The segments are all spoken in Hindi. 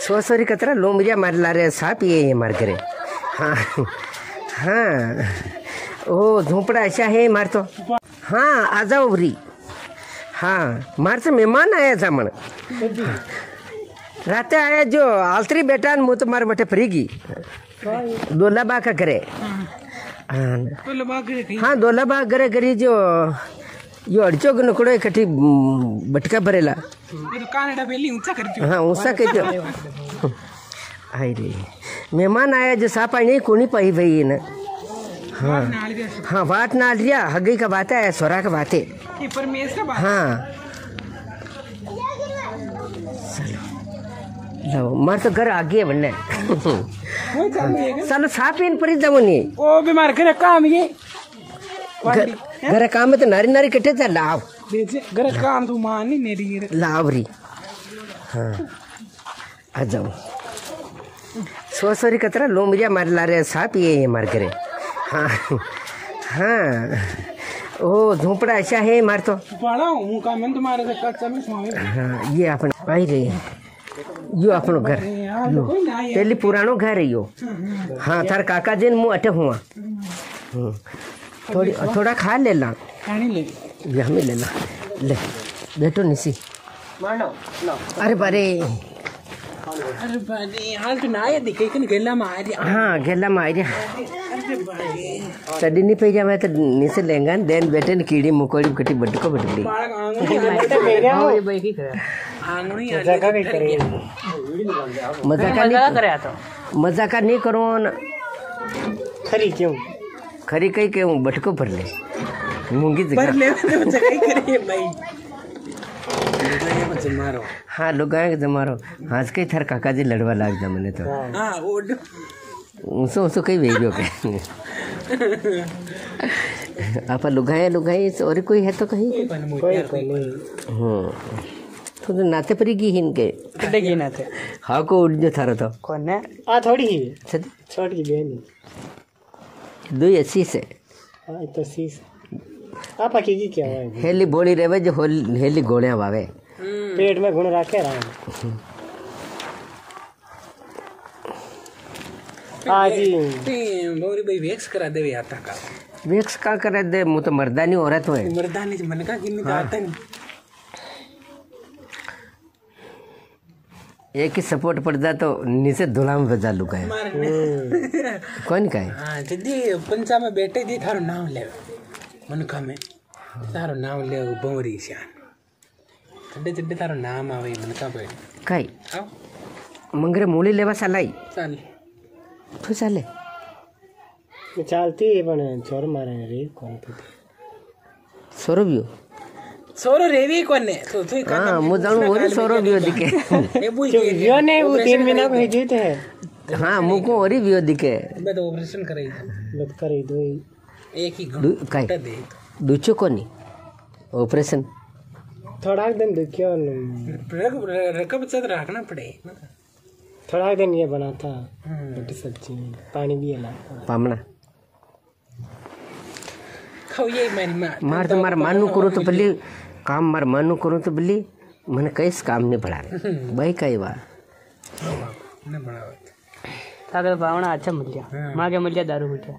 सोरी कतरा लोमरिया मार ला रहे साप ये मार करे। हाँ हाँ ओ झोंपड़ा ऐसा है मार तो। हाँ आ जाओ उरी। हाँ मार से मेहमान आया जामन राते आया जो आलतरी बेटा मुँह तो मार बटे फरीगी दोला बा का करे। हाँ दोला बा करे करी जो यो अड़चो नकड़ो कटी बटका भरेला। हाँ ऊँचा कर दो। आई रे मेहमान आया जो सापा नहीं कोनी पाई भाई न। हाँ हाँ बात ना लिया हगी का बात है सोरा का बात है। हाँ चलो मार तो घर आगे बनने चलो साफ इन पर जमुनी ओ बीमार करे काम ये घर काम में तो नारी नारी कटे था लाभ घर काम तो मान नहीं नेरी लाभ री। हाँ आ जाओ सोरी कतरा लोमरिया मार ला रहे साप ये मार करे। हाँ हाँ ओ झोंपड़ा ऐसा है मार तो। हाँ ये अपन आई रे यो अपनो घर पहले पुरानो घर है यो। हाँ थार काका जी मुँह अटे हुआ थोड़ा खा ले ला हमें ले ला ले बेटो निसी। अरे बारे हाल तो ना आया दिखे कि गेला मार। हाँ गेला मार चढ़ी नहीं पे जावे तो नीचे लेंगा देन बेटे ने कीड़ी मुकोड़ी कटी बटको बटली मजाक नहीं करो न खरी क्यों खरी कहीं क्यों बटको भर ले मूंगी जमारो। हाँ लुगाए के जमारो हाथ के थर काका जी लड़वा लाग जा मैंने तो। उसो कहीं भेजो के आप लुगाए लुगाए और कोई है तो कहीं तो नाते परी की हिन के नाते हाँ को उड़ जो थारो तो कौन है आ थोड़ी ही छोटी बहन 280 से तो 30 आप की क्या है हेली बोली रेवे जो हेली गोलियां वावे पेट में गुण रखे रहा हाँ जी बोरी भाई वेक्स करा दे आता का वेक्स का करा दे मुँह तो मर्दानी औरत हो मर्दानी मन का गिनने का आता नहीं एक ही सपोर्ट पड़ता तो नीचे धुला में बजा लुका है कौन का है। हाँ जल्दी पंचा में बैठे दी थारो नाम ले मनका में तारो नाम ले बोरी शान चड्डे चड्डे तारो नाम आवे मनका पे काई मंगरे मूली लेवा सालाई चल तो चले चालती पण चोर मारे रे कौन तो सोरो रेवी कौन है तो हाँ मुझे वो सोरो बियो दिखे बियो ने वो 3 महीना को ही थे। हाँ मुको और बियो दिखे मैं तो ऑपरेशन कराई लग कराई दो एक ही काई दूचो कोनी ऑपरेशन थोड़ा दिन दुखियो रकब चद रखना पड़े थोड़ा दिन ये बना था रोटी सब्जी पानी भी है पामना खाओ ये मेरी मार तो मार मानू करो तो बल्ली काम मार मानू करो तो बल्ली मैंने कैस काम नहीं बढ़ा भाई कई बार न बढ़ावा सागर भावना अच्छा मिल गया माँ के मिल गया दारू बिटिया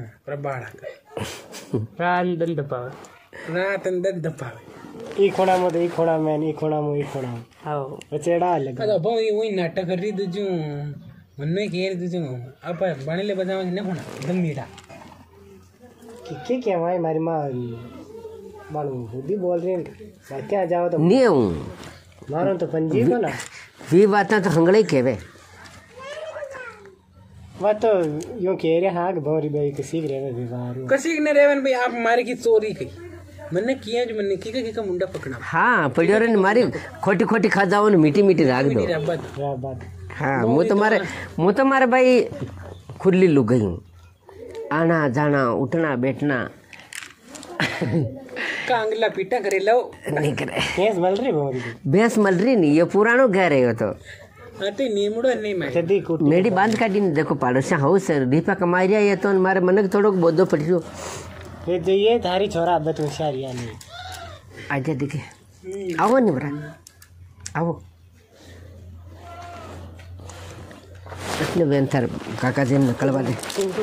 रात दन दपावे ई खोड़ा में ई खोड़ा आओ बचेड़ा लगा अदा बहु वही नाटक कर रही तुझू मन में घेर तुझू अब बने ले बजावा ने होना एकदम मीठा क्या भाई हमारी माँ बालू खुदी बोल रही है क्या जाओ तो नहीं हूँ मारो तो पंजी को ना वी बात तो हंगड़े केवे वो तो यूं कह रहे हाँ भौरी भाई किसी ने रेवन भाई आप हमारे की चोरी की मैंने किया जो मैंने की मुंडा पकड़ा हाँ पड़ियोरे ने मारी खोटी खोटी खा जाओ ने मीठी मीठी राग दो हाँ मुँह तुम्हारे भाई खुली लुक गई हूँ आना जाना उठना बैठना कांगला पीटा करे लो नहीं करे भैंस मल रही नहीं ये पुरानो घर है तो आते नीमड़ो नहीं मैं मेरी बांध काटी नहीं देखो पाड़ोसिया हो सर दीपा कमाई रहा है तो मारे मन थोड़ो बोधो पड़ियो ये जो ये थारी छोरा अब तू होशियारिया नहीं आजा दिखे आओ नहीं बरा आओ એટલે બેન થાર કાકાજી એમ નકલવા દે.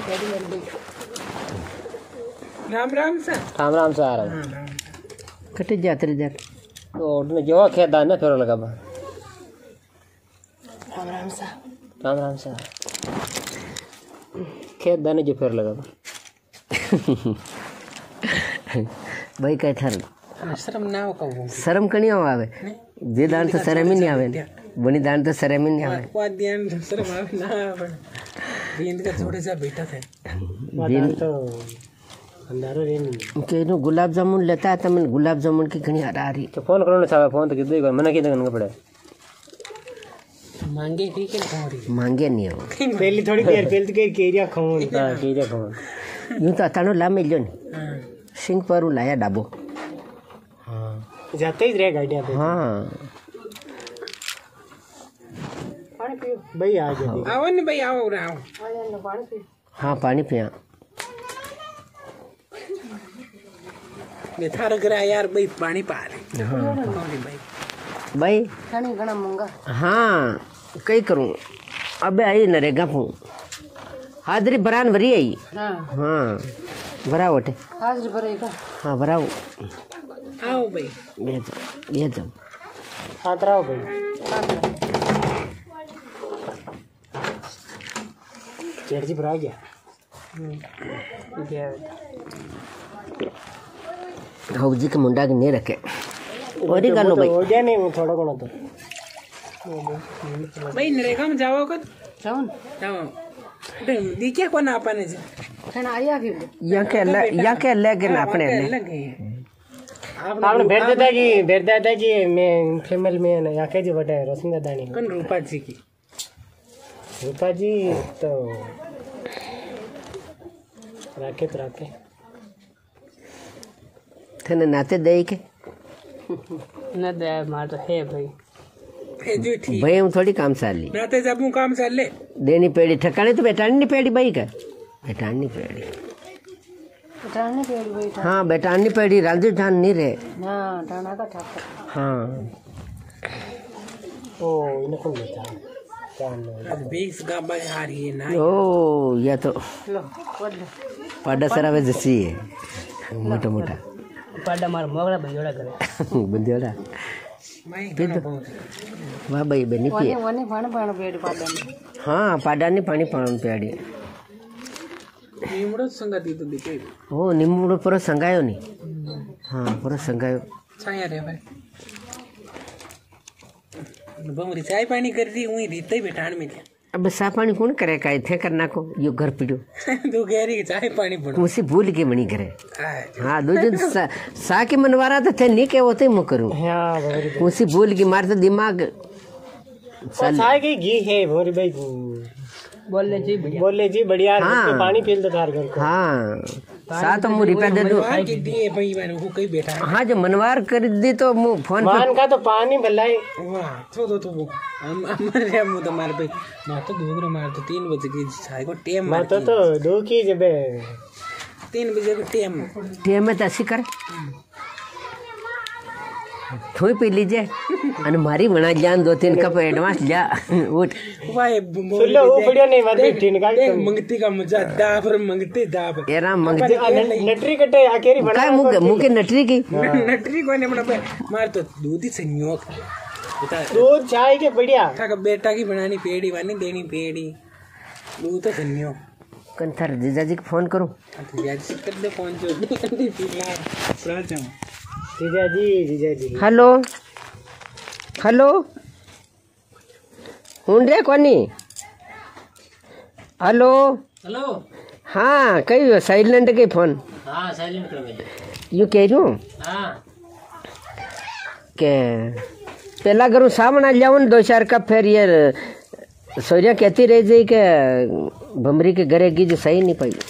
राम राम सा राम राम से आ रहा हाँ, राम। કટી જા તરી જા. तो उसने जो खेत दाने फिर लगा बा राम राम सा राम से खेत दाने जो फिर लगा बा ભાઈ કઈ થાર शर्म ना हो कहूँ શરમ કણી આવે જે દાણ તો શરમ ही नहीं आवे બની દાણ तो शरम ही नहीं आवे. बात ध्यान शर्म आवे ना आवे बींद का थोड़े सा बेटा थे तो अंधारो रे नहीं કે એનું ગુલાબ જામુન લેતા હતા મને ગુલાબ જામુન की ઘણી હરારી. तो फोन करो ना साहब फोन तो कितने को मना कितने करना पड़े मांगे ठीक है कौड़ी માંગે નહીં હવે. पहली थोड़ी देर पहले तो केरिया खाऊं हां केरिया खाऊं यूं तो અતાણો લા મેલ્યો ને हाँ સિંગ પર લાયા ડાબો. हां जाते ही रह गाड़ियां पे હા पानी पियो भाई आ गया आओ नहीं भाई आओ आओ હા પાણી પીયા. मैं थार करा यार भाई पानी पा रहे भाई ભાઈ खाने घना महंगा हाँ कई करूँ अबे आई नरेगा फू हाजरी भरान भरी आई. हाँ हाँ भराओ ओटे. हाजिर भरेगा हाँ भराओ आओ भाई ये जाओ हाथ रहो भाई चेड़ जी भरा गया हौजी के मुंडा के नहीं रखे और ही गालो भाई. हो गया नहीं वो थोड़ा कोना तो भाई नरेगा में जाओ कर जाओ जाओ दिखे कौन आपने से खाना आया फिर यहाँ के अल्लाह के ना अपने ने लग गई है आपने भेज देता कि मैं फीमेल में ना या के जी बटे रसम दानी कौन रूपा जी की रूपा जी तो राके थे नाते दे के न दे मार तो है भाई है जो ठीक भाई हम थोड़ी काम साली नाते जब काम चल ले देनी पेड़ी ठकाने तो बेटानी नहीं पेड़ी भाई का बेटानी पेड़ी भाई हाँ बेटानी पेड़ी रांझी ढान नहीं रहे. हां डाना का ठक हाँ ओ इनको लेता अब 20 गाबा आ रही है ना ओ या तो लो पढ़ पाडा सरावे जैसी है मोटा मोटा पाडा मार मोगला बंजोड़ा करे बंदियोड़ा भाई पीतो वाह भाई बनी पिए वने पाण पेड़ पाडा हाँ पाडा नहीं पानी पान पेड़ी नीमड़ो संगति तो दिखे ओ निम्बुड़ो पूरा संगायो नहीं. हाँ पूरा संगायो छाया रे भाई बमरी चाय पानी कर रही हुई रीते ही बैठान में अब सा पानी कौन करे का थे करना को यो घर पीड़ो तू कह रही चाय पानी पड़ो मुझसे भूल के मनी करे. हाँ दो दिन सा के मनवारा तो थे नहीं के होते मैं करूँ हां मुझसे भूल के मार तो दिमाग चाय की घी है भोरी भाई बोले जी बढ़िया हाँ। तो पानी पील दो थार घर को हाँ सा तो मुझे रुपया दे दूँ. के दिए भाई मैंने वो कहीं बैठा हाँ जो मनवार कर दी तो मु फोन पे मान का तो पानी भलाई वाह तो वो हमारे मुंह तो मार पे मार तो दूर मार तो 3 बजे की चाय को टेम मार तो दो की जब 3 बजे को टेम टेम में तसी कर थोड़ी पी लीजिए અને મારી બના જાન 2-3 कप एडवांस ल्या उठ वाह सुल्लो वो बढ़िया नहीं मार ठीक निकाल मंगती का मजा दाबर मंगते दाब एरा मंगती नटरी कटे आकेरी बना काय मुके नटरी की नटरी को ने मार तो दूध ही संयोग बता दूध चाय के बढ़िया का बेटा की बनानी पेड़ी वानी देनी पेड़ी दूध तो संयोग कंथर जीजाजी को फोन करूं याद से कर दे फोन जो नहीं पीला प्राण जीजा जी हेलो हेलो हुंडे कोनी हेलो हेलो हाँ कही साइलेंट के फोन हां साइलेंट कर दे यू कह रही हूँ हां के पहला करूँ सामने जाऊँ 2-4 कप फिर ये सोरिया कहती रह जाए कि भमरी के घरे की जो सही नहीं पाई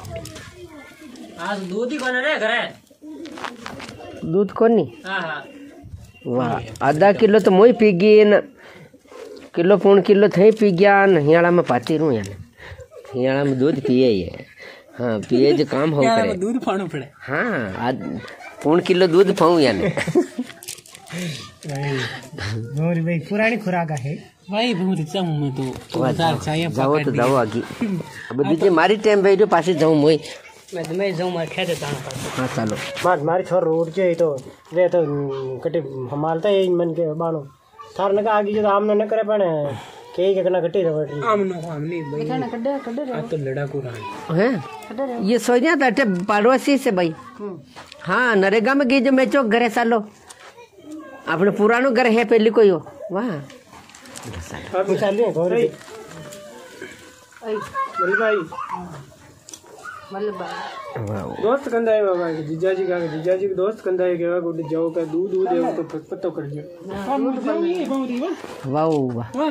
आज दूध ही कोने रे घरे दूध कौन नहीं हां हां वाह आधा किलो तो मोई पी गई न किलो 1.5 किलो थे पी गया न हियाड़ा में पाती रहूँ यार हियाड़ा में दूध पिए ही है हाँ पिए जो काम हो करे दूध पानो पड़े हाँ 1.5 किलो दूध पाऊँ यार भाई पुरानी खुराक है भाई भंवरी जाऊं मैं तो वाह, हजार चाहिए जाओ तो जाओ आगे अब दीजिए मारी टाइम भाई जो पासे जाऊं मैं मैं जाऊँ मैं खेत जाना पड़ता हाँ चलो मारी छोर रोड के तो वे तो कटे हमालता है मन के बानो थार नका आगे जो आमने न करे पण के कना कटे रवटी आमनो हमनी भाई आ तो लड़ाकू रहा है ये सोनिया तो पड़ोसी से भाई हाँ नरेगा में गई जो मैं चौक घरे सालो अपने पुरानो घर है पहले कोई हो वाह चलिए भाई दोस्त कंदा है बाबा जीजाजी के दोस्त कंदा है केवा गुड जाओ का दूध देव तो पत्तो कर दियो वाह वाह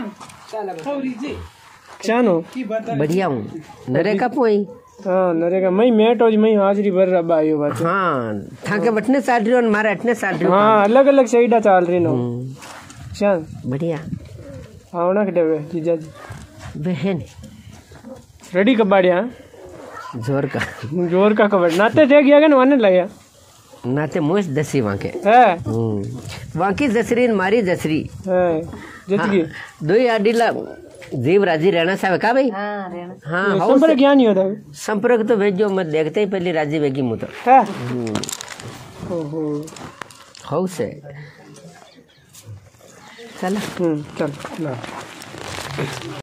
चानो बढ़िया हूँ नरेगा पोई हाँ नरेगा मैं तो मैं हाजिरी भर रहा आयो बात हाँ थाके बटने साल रही और मारा अटने साल रही हाँ अलग अलग साइडा चाल रही नो चान बढ़िया आवना के देवे जीजाजी बहन रेडी कबाड़िया जोर का कबड़ नाते थे गया ना वाने लगा नाते मोस दसी वाके है वाकी जसरी मारी जसरी है जितगी दो आडिला जीव राजी रहना साहब का भाई हाँ संपर्क ज्ञान नहीं होता संपर्क तो भेजो मैं देखते ही पहले राजी वेगी मुँह तो है ओहो हाउ से चल चल